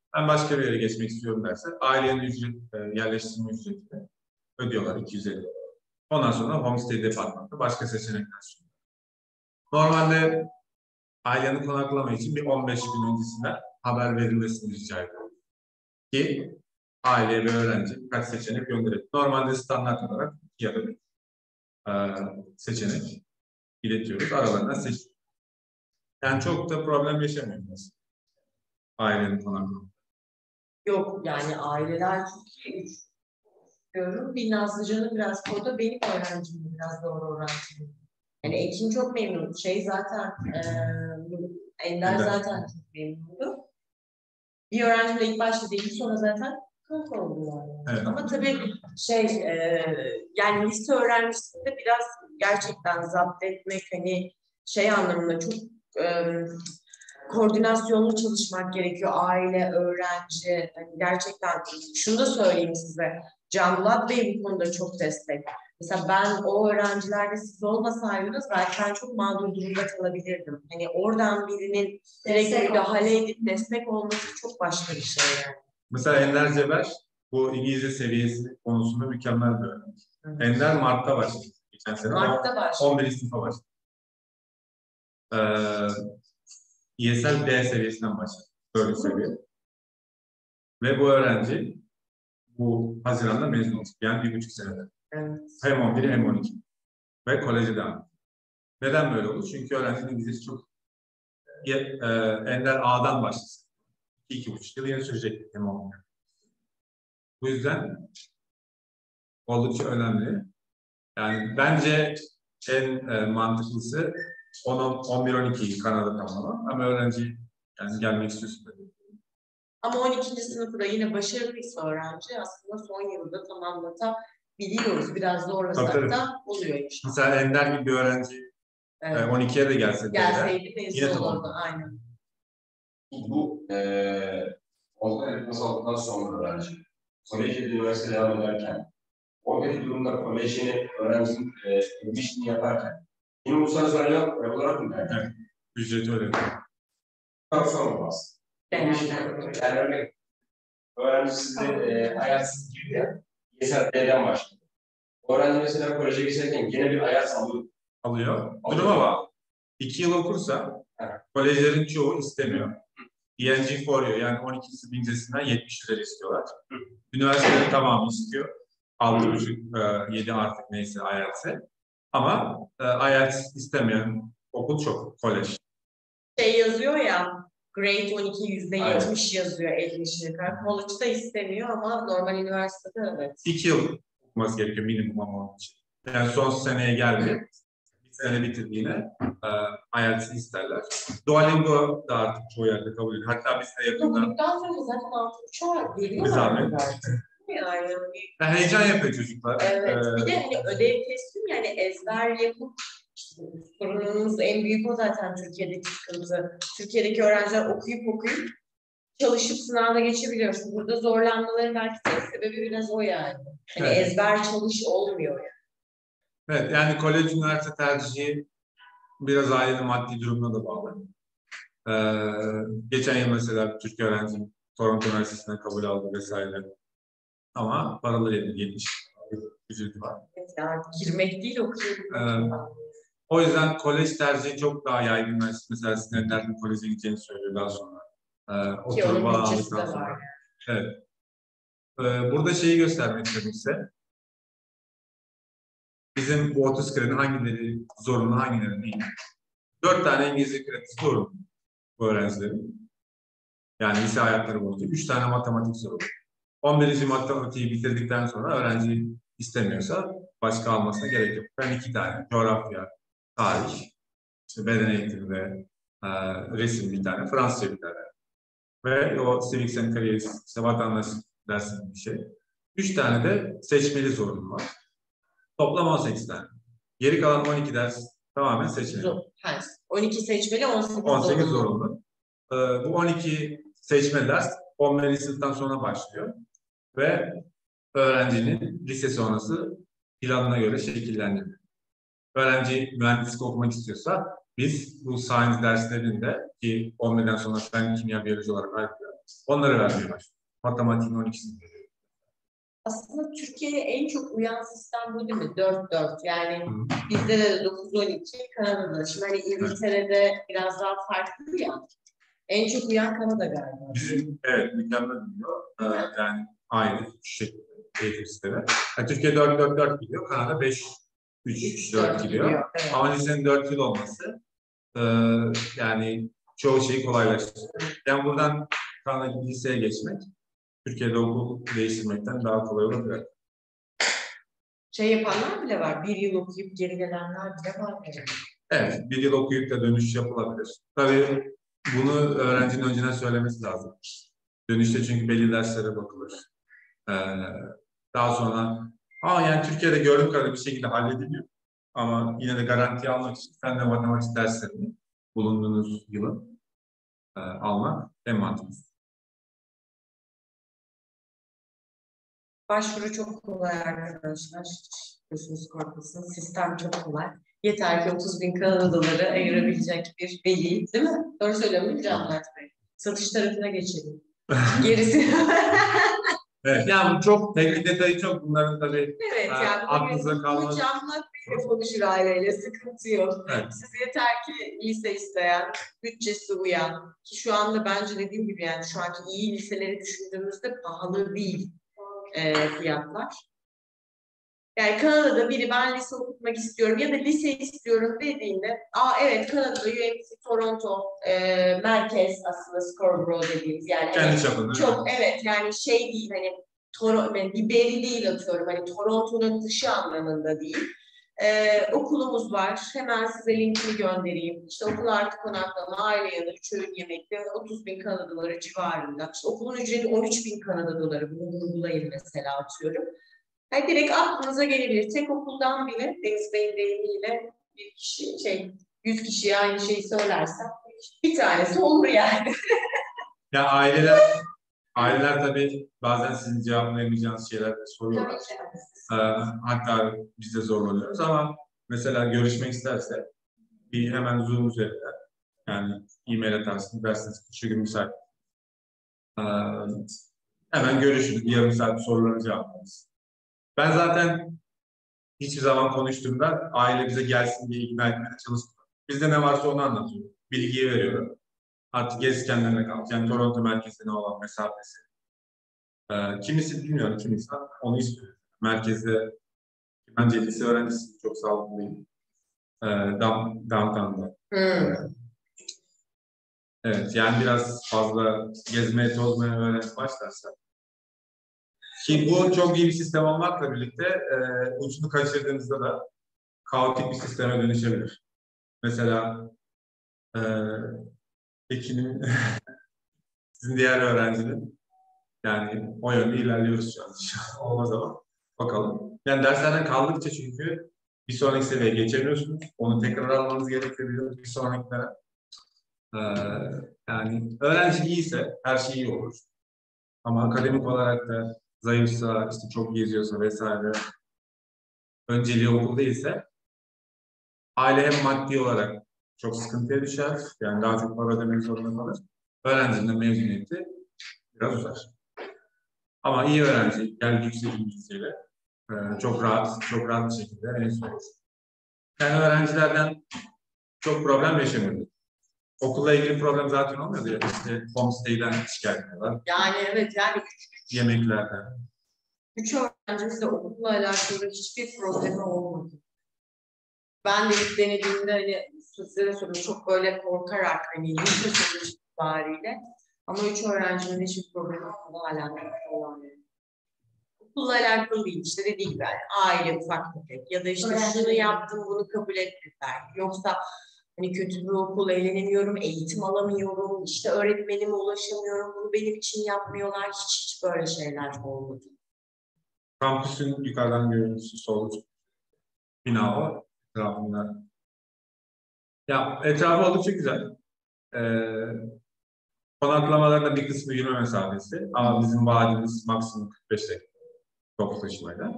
Ben başka bir yere geçmek istiyorum derse ailenin ücret, e, yerleştirme ücretini ödüyorlar iki yüz elli. Ondan sonra homestay departmanında başka seçenekler sunuyor. Normalde ailenin konaklama için bir on beş gün öncesinden haber verilmesini rica ediyorum. Ki aileye ve öğrenci birkaç seçenek gönderelim. Normalde standart olarak iki adet e, seçenek iletiyoruz. Aralarından seçiyoruz. Yani çok da problem yaşamıyoruz ailenin konaklama. Yok yani aileler çok iyi diyorum. Bir Nazlıcan'ı biraz koydu. Benim öğrencim biraz doğru öğrencim. Yani Ekin çok memnun. Şey zaten e, Ender Evet. zaten çok memnundu. Bir öğrencimle ilk başta değil sonra zaten kanka oldular. Yani. Evet. Ama tabii şey e, yani lise öğrencisinde biraz gerçekten zapt etmek hani şey anlamında çok e, koordinasyonlu çalışmak gerekiyor. Aile, öğrenci. Yani gerçekten şunu da söyleyeyim size. Can Bulat Bey bu konuda çok destek. Mesela ben o öğrencilerde siz olmasaydınız belki ben çok mağdur durumda kalabilirdim. Hani oradan birinin direkt müdahale edip destek olması çok başka bir şey yani. Mesela Ender Ceber bu İngilizce seviyesi konusunda mükemmel bir öğrenci. Evet. Ender Mart'ta başladı. Geçen sene Mart'ta başladı. on birinci sınıfa başladı. Ee, E S L D seviyesinden başladı. Böyle seviye. Ve bu öğrenci bu Haziran'da mezun olacak. Yani bir buçuk senede. Evet. Hem on bir hem on iki. Ve koleje devam. Neden böyle olur? Çünkü öğrencinin İngilizcesi çok e, Ender A'dan başlasın. İki, iki buçuk yıl yine sürecek hem on bir. Bu yüzden oldukça önemli. Yani bence en e, mantıklısı on bir on ikiyi Kanada tamamlamak. Ama öğrenci yani gelmek istiyorsun dedi. Ama on ikinci sınıfı da yine başarılıysa öğrenci aslında son yılda tamamlatabiliyoruz. Biraz zorlasak Tabii, tabii. da oluyor işte. Mesela Ender gibi bir öğrenci Evet. e, on ikiye de gelse Gelseydi yine mezun tamam. olurdu. Aynen. Bu eee kontrol etmesi aldıktan sonra öğrenci kolejde üniversite devam ederken oradaki durumda kolejini öğrencinin e, işini yaparken yine uluslararası olarak olarak mı yani? Evet. Ücreti öyle. Çok sorun aslında. Değerlendirmek. Öğrenci size e, ayarsız gibi ya, Y S D'den başlıyor. Öğrenci mesela koleje geçerken yine bir ayar alıyor. Alıyor. Duruma bak. İki yıl okursa Evet. kolejlerin çoğu istemiyor. E N G Foryo yani on ikisi bincesinden yetmiş üzeri istiyorlar. Üniversitelerin tamamı istiyor. altı buçuk, yedi artık neyse I E L T S'e. Ama e, I E L T S istemeyen okul çok, kolej. Şey yazıyor ya, Grade on iki yüzde yetmiş yazıyor elliye kadar. College'da istemiyor ama normal üniversitede evet. İki yıl okuması gerekiyor minimum ama onun için. Yani son seneye geldi. Bir sene bitirdiğine e, I E L T S isterler. Duolingo da artık çoğu yerde kabul ediyor. Hatta biz de yakında... Okuduktan sonra zaten altı buçuğa Bir geliyorlar zahmet. zaten. Yani. Yani heyecan yapıyor çocuklar. Evet. Ee, Bir de hani ödev teslim yani ezber yapıp işte sorunumuz en büyük o zaten Türkiye'deki sıkıntı. Türkiye'deki öğrenciler okuyup okuyup çalışıp sınavda geçebiliyor. Şimdi burada zorlanmaların belki tek sebebi biraz o yani. Hani Evet. ezber çalış olmuyor yani. Evet, yani kolej üniversite tercihi biraz ailenin maddi durumuna da bağlı. Ee, geçen yıl mesela bir Türk öğrencim Toronto Üniversitesi'ne kabul aldı vesaire. Ama paralı yetmiş ücreti var. Evet, yani girmek değil okuyabilmek. Ee, o yüzden kolej tercihi çok daha yaygın. Mesela Sinirler'in koleje gideceğini söylüyor daha sonra. Ee, Ki oturup onun falan bütçesi de aldıktan var. sonra. Evet. Ee, burada şeyi göstermek istedim size. Bizim bu otuz kredi hangileri zorunlu, hangileri değil. Dört tane İngilizce kredisi zorunlu bu öğrencilerin. Yani lise hayatları boyunca. Üç tane matematik zorunlu. on birinci matematiği bitirdikten sonra öğrenci istemiyorsa başka almasına gerek yok. Ben iki tane. Coğrafya, tarih, işte beden eğitimi ve e, resim bir tane, Fransızca bir tane. Ve o civics and careers, işte vatandaşlık dersi bir şey. Üç tane de seçmeli zorunlu var. Toplam on sekiz tane. Geri kalan on iki ders tamamen seçmeli. Zor. Ha, on iki seçmeli, on sekiz, on sekiz zorunlu. zorunlu. Ee, bu on iki seçmeli ders on birinci sınıftan sonra başlıyor. Ve öğrencinin lise sonrası planına göre şekillendiriyor. Öğrenci mühendislik okumak istiyorsa biz bu science derslerinde ki on birden sonra fen, kimya, biyoloji olarak ayrılıyor. Onları vermeye başladım. Matematiğin on ikisini veriyorum. Aslında Türkiye'ye en çok uyan sistem bu değil mi? dört dört. Yani Hı. bizde de dokuz on iki, Kanada'da. Şimdi hani İngiltere'de biraz daha farklı ya. En çok uyan Kanada galiba. Bizim, evet, mükemmel biliyor. Ee, yani aynı şu şekilde eğitim sistemi. Yani Türkiye dört dört dört gidiyor, Kanada beş üç dört gidiyor. Evet. Ama lisenin dört yıl olması e, yani çoğu şeyi kolaylaştırıyor. Yani buradan Kanada liseye geçmek, Türkiye'de okul değiştirmekten daha kolay olabilir. Şey yapanlar bile var. Bir yıl okuyup geri gelenler bile var. Yani. Evet, bir yıl okuyup da dönüş yapılabilir. Tabii bunu öğrencinin önceden söylemesi lazım. Dönüşte çünkü belli derslere bakılır. Ee, daha sonra, aa yani Türkiye'de gördüğüm kadarıyla bir şekilde hallediliyor. Ama yine de garanti almak için sen de matematik derslerini bulunduğunuz yılın e, almak en mantıklısı. Başvuru çok kolay arkadaşlar. Hiç gözünüz korkmasın. Sistem çok kolay. Yeter ki otuz bin Kanada doları ayırabilecek bir veli, değil mi? Doğru söylüyorum değil mi Can Mert Bey? Satış tarafına geçelim. Gerisi. Evet, yani bu çok teknik detayı çok. Bunların tabii Evet, e, yani aklınıza bugün kalmaz. bu Can Mert Bey'le konuşur aileyle, sıkıntı yok. Evet. Siz yeter ki lise isteyen, bütçesi uyan, ki şu anda bence dediğim gibi yani şu anki iyi liseleri düşündüğümüzde pahalı değil e, fiyatlar. Yani Kanada'da biri ben lise okutmak istiyorum ya da lise istiyorum dediğinde, aa evet Kanada'da U M C Toronto e, merkez aslında Scarborough dediğimiz yani Kendi hani çapında. çok evet yani şey değil hani Toronto bir beri değil atıyorum hani Toronto'nun dışı anlamında değil. Ee, okulumuz var. Hemen size linkini göndereyim. İşte okul artı konaklama, aile yanı, üç öğün yemekte otuz bin Kanada doları civarında. İşte okulun ücreti on üç bin Kanada doları. Bunu vurgulayın mesela atıyorum. Yani direkt aklınıza gelebilir. Tek okuldan bile Deniz Bey'in deyimiyle bir kişi, şey, yüz kişiye aynı şeyi söylersem bir tanesi olur yani. Ya aileler, aileler tabii bazen sizin cevaplayamayacağınız şeyler soruyorlar. Ee, hatta biz de zorlanıyoruz ama mesela görüşmek isterse bir hemen Zoom üzerinden yani e-mail atarsınız dersiniz şu gün müsait. Ee, hemen görüşürüz. Bir yarım saat sorularını cevaplarız. Ben zaten hiçbir zaman konuştuğumda aile bize gelsin diye ikna etmeye çalışmıyorum. Bizde ne varsa onu anlatıyorum. Bilgiyi veriyorum. Artık gerisi kendilerine kalmış. Yani Toronto merkezine olan mesafesi. Ee, kimisi bilmiyorum, kimisi onu istiyor. Merkezde bence lise öğrencisi çok sağlıklı değil. Ee, down, downtown'da. Hmm. Evet, yani biraz fazla gezmeye, tozmaya öğrenci başlarsa. Ki bu çok iyi bir sistem olmakla birlikte e, ucunu kaçırdığınızda da kaotik bir sisteme dönüşebilir. Mesela e, Ekin'in sizin diğer öğrencinin yani o yönde ilerliyoruz şu an. Olmaz ama bakalım. Yani derslerden kaldıkça çünkü bir sonraki seviyeye geçemiyorsunuz. Onu tekrar almanız gerekebiliyor bir sonrakilere. Ee, yani öğrenci iyiyse her şey iyi olur. Ama akademik olarak da zayıfsa, işte çok geziyorsa vesaire önceliği okul değilse aile hem maddi olarak çok sıkıntıya düşer. Yani daha çok para ödemek zorunda kalır. Öğrencinin de mezuniyeti biraz uzar. Ama iyi öğrenci, yani yüksek İngilizceyle e, çok rahat, çok rahat bir şekilde mezun olur. Yani öğrencilerden çok problem yaşamıyordu. Okulla ilgili problem zaten olmuyordu ya. İşte homestay'den şikayet ediyorlar. Yani evet yani Yemeklerden. üç öğrencimizle okulla alakalı hiçbir problemi olmadı. Ben de ilk denediğimde hani size de söylüyorum çok böyle korkarak hani lise sonuç itibariyle ama üç öğrencimin hiçbir problemi olmadı hala olamıyor. Okulla alakalı değil işte dediğim gibi yani aile ufak tefek ya da işte şunu yaptım bunu kabul etmediler. Yoksa hani kötü bir okul, eğlenemiyorum, eğitim alamıyorum, işte öğretmenime ulaşamıyorum, bunu benim için yapmıyorlar. Hiç hiç böyle şeyler olmadı. Kampüsün yukarıdan görüntüsü sol bina o etrafında. Ya etrafı oldukça güzel. Ee, konaklamaların da bir kısmı yürüme mesafesi. Ama bizim vaadimiz maksimum kırk beş dakika toplu taşımayla.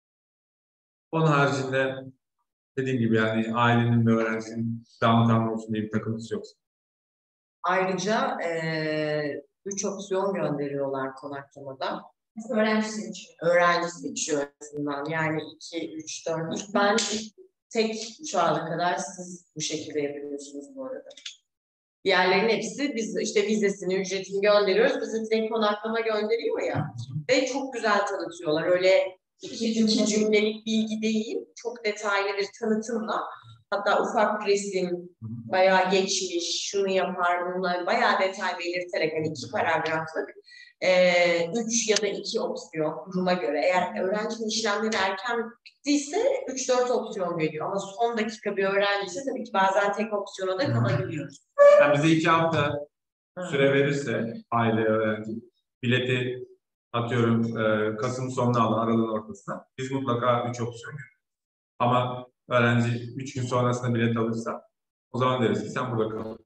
Onun haricinde dediğim gibi yani ailenin ve öğrencinin downtown olsun diye bir takıntısı yok. Ayrıca e, üç opsiyon gönderiyorlar konaklamada. Öğrenci seçiyor. Öğrenci seçiyor aslında. Yani iki, üç, dört. Ben tek şu ana kadar siz bu şekilde yapıyorsunuz bu arada. Diğerlerinin hepsi biz işte vizesini, ücretini gönderiyoruz. Bizim direkt konaklama gönderiyor ya. Ve çok güzel tanıtıyorlar. Öyle iki, iki cümlelik bilgi değil. Çok detaylı bir tanıtımla. Hatta ufak resim, bayağı geçmiş, şunu yapar, bunları bayağı detay belirterek hani iki paragraflık. Ee, üç ya da iki opsiyon duruma göre. Eğer öğrencinin işlemleri erken bittiyse üç dört opsiyon veriyor. Ama son dakika bir öğrenciyse tabii ki bazen tek opsiyona da kalabiliyoruz. Yani bize iki hafta süre verirse aile öğrenci bileti atıyorum e, Kasım sonuna alır, Aralık'ın ortasına. Biz mutlaka üç opsiyon veriyoruz. Ama öğrenci üç gün sonrasında bilet alırsa o zaman deriz ki sen burada kal.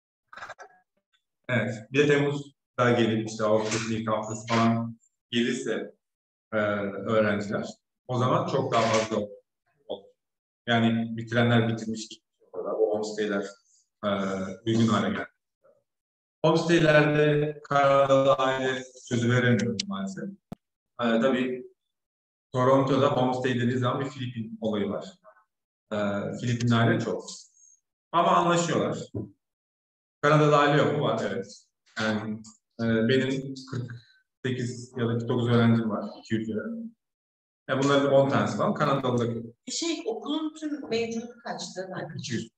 Evet. Bir de Temmuz'da gelip işte Ağustos'un ilk haftası falan gelirse e, öğrenciler o zaman çok daha fazla olur. Yani bitirenler bitirmiş o homestay'ler e, uygun hale geldi. Homestay'lerde Kanadalı aile sözü veremiyorum maalesef. E, tabii Toronto'da homestay dediği zaman bir Filipin olayı var. E, Filipinli aile çok. Ama anlaşıyorlar. Kanadalı aile yok mu? Var, evet. Yani e, benim kırk sekiz ya da kırk dokuz öğrencim var iki ülkede. Yani bunların on tanesi falan Kanadalı'da. Bir şey okulun tüm mevcudu kaçtı? iki yüz.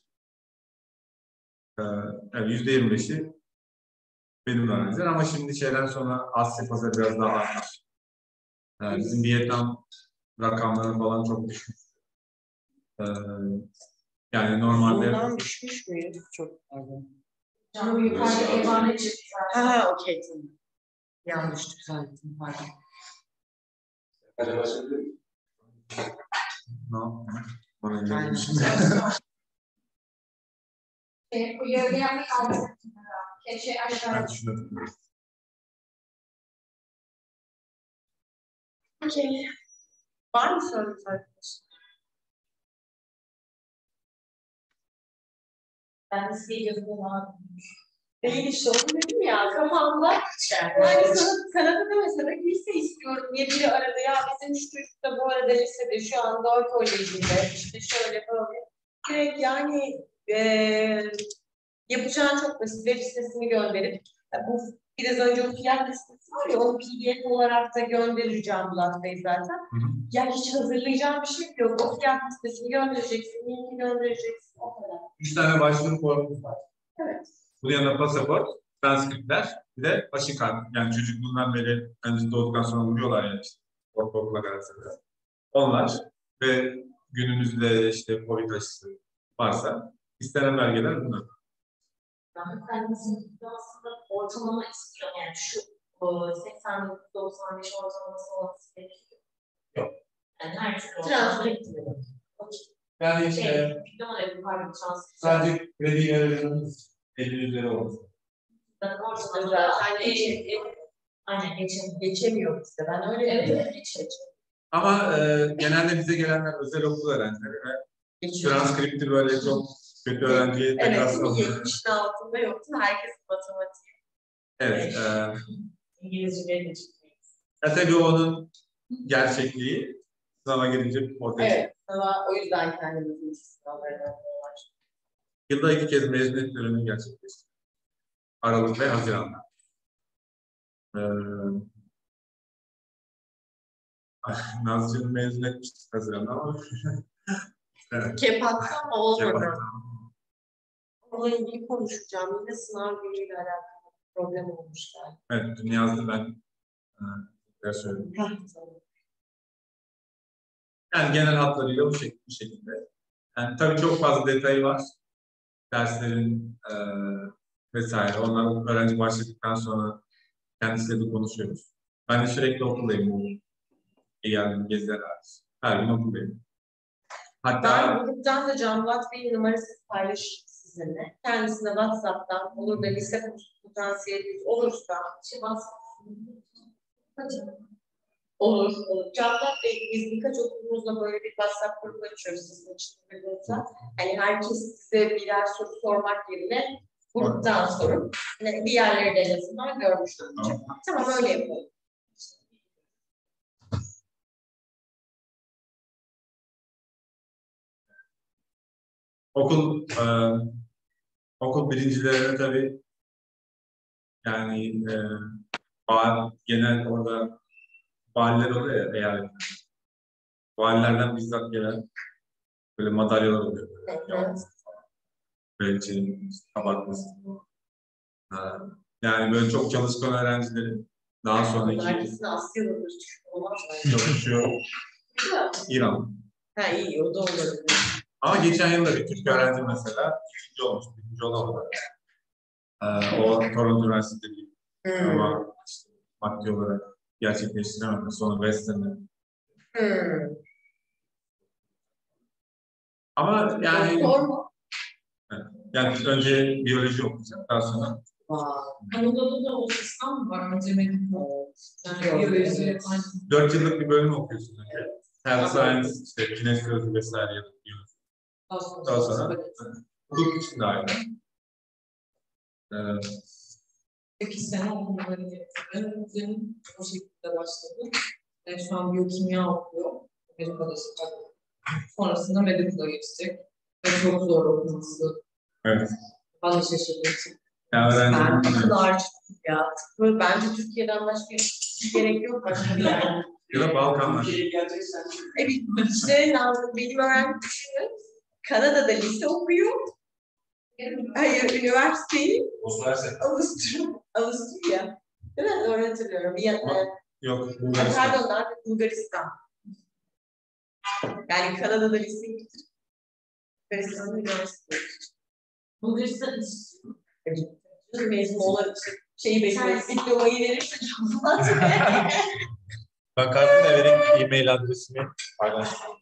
Ee, yani yüzde yirmi beşi benim öğrenciler ama şimdi şeyden sonra Asya pazarı biraz daha artar. Ee, bizim Vietnam rakamları falan çok düşük. Ee, yani normalde... Bundan düşmüş müyüz? Çok pardon. Canım yukarıda evane çıktı. Ha, okey tamam. Yanlış düzelttim, pardon. Hadi başlayalım. No. Bana Aynen. gelmişim. Uyarı yapmak lazım. Keçe aşağı. Ben şunu Okey. Var mı sorunuz arkadaşlar? Ben de size yazıyorum abi. Değil işte onu dedim ya kafamda. Yani sana Kanada'da mesela lise istiyorum diye biri aradı. Ya bizim şu çocuk da bu arada lisede şu an Doğu Koleji'nde işte şöyle böyle. Direkt yani eee yapacağın çok basit. Web sitesini gönderip bu biraz önce o fiyat listesi var ya onu P D F olarak da göndereceğim Bulat Bey zaten. Hı hı. Yani hiç hazırlayacağım bir şey yok. O fiyat listesini göndereceksin, linkini göndereceksin. O kadar. Üç tane başvuru formumuz var. Evet. Bunun yanında pasaport, transkriptler, bir de aşı kartı. Yani çocukluğundan beri önce doğduktan sonra vuruyorlar ya işte. Ortaokula kadar. Onlar ve günümüzde işte Covid aşısı varsa istenen belgeler bunlar. Ben kendisinin aslında ortalama istiyor. Yani şu o, seksen dokuz doksan beş ortalaması olması gerekiyor. Yok. Yani her türlü Transkript. Yani Şey, işte diploma da yukarıda transkript. sadece kredi verebiliriz. elli üzeri olması. Zaten ortalama Zaten da geçemiyor. aynen geçemiyor. Geçemiyor bizde. Ben öyle Evet, dedim. evet, geçemiyor. Ama e, genelde bize gelenler özel okul öğrencileri ve Geçiyor. transkripti böyle çok kötü öğrenciye tekrar Evet, sınavı. yetmişin altında yoktu. Herkesin matematiği. Evet. E, İngilizce de çıkıyor. e, tabii onun gerçekliği sınava girince ortaya çıkıyor. Evet. Ama o yüzden kendimizin sınavlarına var. Yılda iki kez mezuniyet töreni gerçekleştiriyor. Aralık ve Haziran'da. Ee, Nazcı'nın mezun etmiştik Haziran'da ama evet. Kepak'ta ama olmadı. Kepak'ta. Onunla ilgili konuşacağım. Yine sınav günüyle alakalı problem olmuş yani. Evet, dün yazdı ben e, söyledim. Yani genel hatlarıyla bu şekilde. Bu şekilde. Yani tabii çok fazla detayı var. Derslerin e, vesaire. Onlar öğrenci başladıktan sonra kendisiyle de konuşuyoruz. Ben de sürekli okuldayım bu yardım geziler hariç. Her gün okuldayım. Hatta Ben gruptan da Can Bulat Bey'in numarasını paylaşayım sizinle. Kendisine WhatsApp'tan olur da lise potansiyeliniz olursa şey olur, olur. Can Bulat Bey, biz birkaç okulumuzla böyle bir WhatsApp grubu açıyoruz sizin için. Yani herkes size birer soru sormak yerine Gruptan sorup hani bir yerleri de en azından görmüş olacak. Tamam, öyle yapalım. Okul e, okul birincilerine tabii yani e, vali, genel orada valiler oluyor ya, eyalet. Valilerden bizzat gelen böyle madalyalar oluyor. Böyle, Belçin, Kabaklısı. Yani böyle çok çalışkan öğrencilerin daha sonraki Herkesin Asyalıdır. Olmaz mı? çalışıyor. İran. Ha iyi, o da olur. Ama geçen yıl da bir Türk öğrenci mesela ikinci olmuş, birinci olamadı. Ee, o Toronto Üniversitesi'nde değil. Hmm. Ama işte maddi olarak gerçekleştiremedi. Sonra Western'de. Hmm. Ama yani Doktor mu? yani önce biyoloji okuyacak, daha sonra Wow. Anadolu'da da o sistem mi var? Önce medikal. Yani biyoloji. dört yıllık bir bölüm okuyorsun önce. Health Science, işte kinesioloji vesaire ya da biyoloji. Daha sonra hukuk için de aynı. Ee, İki sene okumları getirdim. Bizim o şekilde başladı. Yani şu an biyokimya okuyor. Amerika'da çıkardı. Sonrasında medikala geçecek. Ve çok zor okuması. evet. Ben de şaşırdım. Yani Ben öğrenci, bu kadar çıktım ya. Böyle bence Türkiye'den başka hiç gerek yok başka bir yerde. ya da Balkanlar. Evet, işte lazım. Benim öğrencim düşünün. Kanada'da lise okuyor. Hayır, üniversiteyi Avusturya. Avusturya. Değil mi? Doğru hatırlıyorum. Bir yana, Yok, Bulgaristan. pardon, nerede? Bulgaristan. Yani Kanada'da liseyi bitirip Bulgaristan'da üniversite. Bulgaristan istiyor. Evet. Mezun olarak işte şeyi bekliyoruz. Diplomayı verirse çok mantıklı. Ben kartını da vereyim, e-mail adresimi paylaşayım.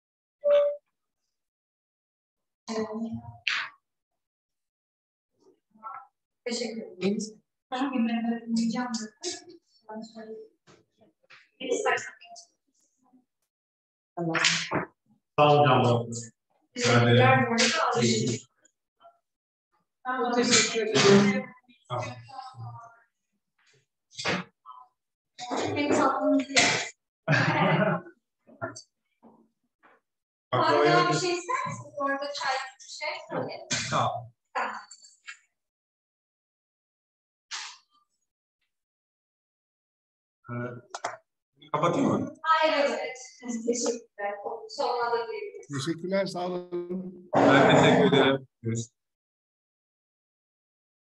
Teşekkür ederim. Ben bir merak edeceğim. Ben söyleyeyim. Ne istersen. Tamam. Sağ olun canım. Teşekkürler bu arada. Çok teşekkür ederim. Benim tatlınızı yer. Baklava bir şey ister misin? Bu arada çay bir şey söyle. Tamam. Ee, kapatayım mı? Hayır, evet. Teşekkürler. Sonra da bir Teşekkürler, sağ olun. Ben teşekkür ederim. Görüşürüz.